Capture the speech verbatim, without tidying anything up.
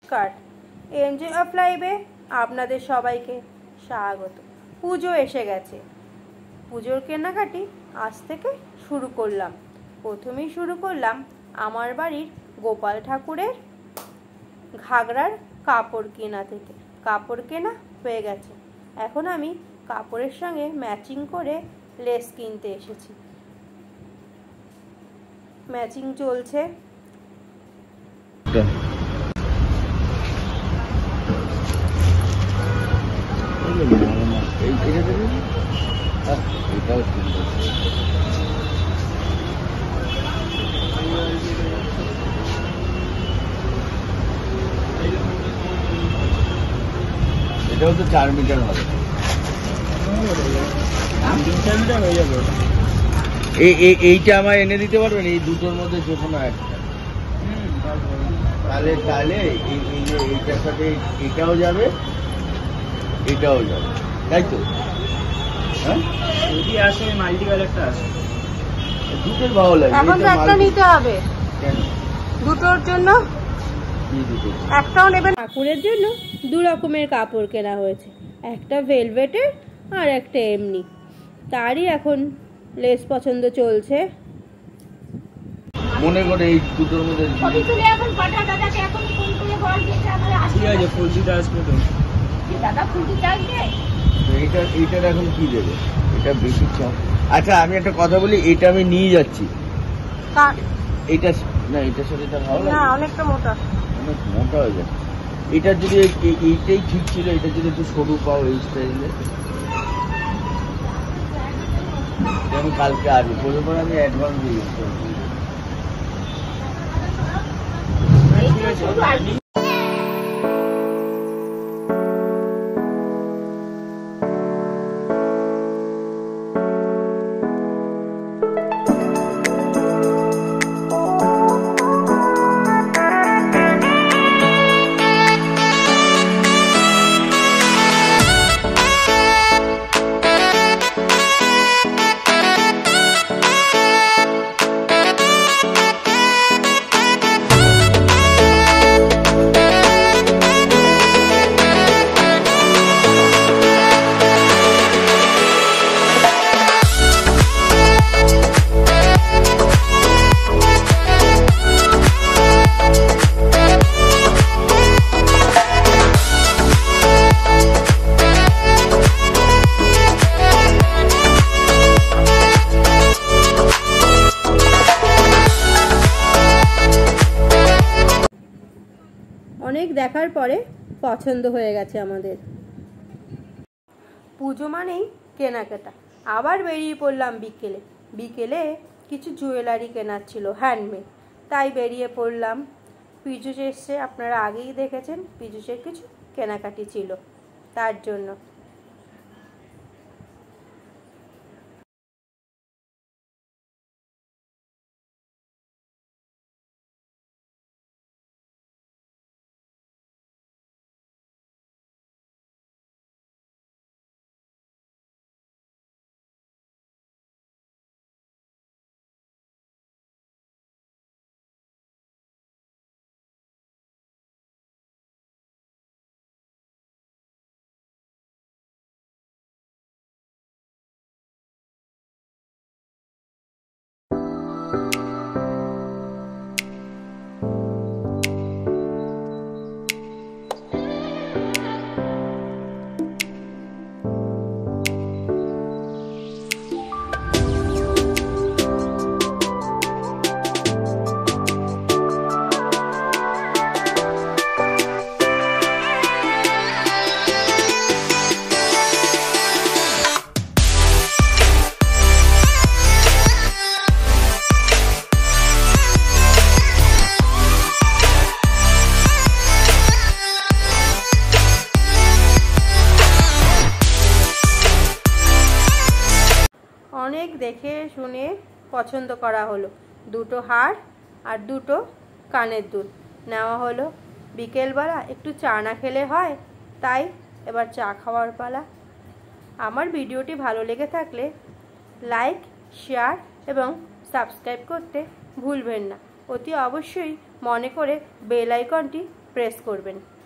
নমস্কার, enjoy of লাইফে আপনাদের সবাইকে স্বাগত। পুজো এসে গেছে, পুজোর কেনাকাটি আজ থেকে শুরু করলাম। প্রথমেই শুরু করলাম আমার বাড়ির গোপাল ঠাকুরের ঘাগরার কাপড় কেনা থেকে। কাপড় কেনা হয়ে গেছে, এখন আমি কাপড়ের সঙ্গে ম্যাচিং করে লেস কিনতে এসেছি। ম্যাচিং চলছে। এটাও তো চার মিটার হবে, এইটা আমার এনে দিতে পারবেন? এই দুটোর মধ্যে যে কোনো একটা, তাহলে তাহলে এইটার সাথে এটাও যাবে, এটাও যাবে, তাই তো? হ্যাঁ, যদি আসে মাল্টি কালারটা আসে, দুটোর ভালো লাগে। এখন তো একটা নিতে হবে, কেন? দুটোর জন্য একটাও নেবেন। ঠাকুরের জন্য দু রকমের কাপড় কেনা হয়েছে, একটা ভেলভেটের আর একটা এমনি। তারই এখন লেস পছন্দ চলছে। মনে করে এই দুটোর মধ্যে এইটার এখন কি দেবে? এটা বেশি চাপ। আচ্ছা আমি একটা কথা বলি, এটা আমি নিয়ে যাচ্ছি। এটা না, এটার সাথে এটা ভালো লাগে না, অনেকটা মোটা, অনেক মোটা হয়ে যাচ্ছে। এটা যদি এইটাই ঠিক ছিল, এটা যদি একটু সরু পাও এই স্টাইলে, আমি কালকে আসবো, বলে পরে আমি অ্যাডভান্স দিয়ে দিচ্ছি। অনেক দেখার পরে পছন্দ হয়ে গেছে আমাদের। পুজো মানেই কেনাকাটা। আবার বেরিয়ে পড়লাম বিকেলে। বিকেলে কিছু জুয়েলারি কেনার ছিল, হ্যান্ডমেড, তাই বেরিয়ে পড়লাম। পিজুস এসছে, আপনারা আগেই দেখেছেন, পিজুসের কিছু কেনাকাটি ছিল, তার জন্য। অনেক দেখে শুনে পছন্দ করা হলো। দুটো হার আর দুটো কানের দুল নেওয়া হলো। বিকেলবেলা একটু চা না খেলে হয়, তাই এবার চা খাওয়ার পালা। আমার ভিডিওটি ভালো লেগে থাকলে লাইক, শেয়ার এবং সাবস্ক্রাইব করতে ভুলবেন না। অতি অবশ্যই মনে করে বেল আইকনটি প্রেস করবেন।